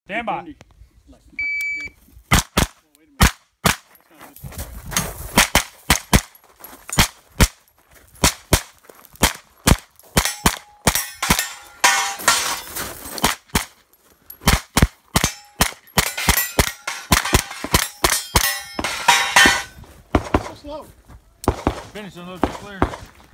Stand by. Like, well, wait a minute. That's not this way. So slow. Finish on those clear.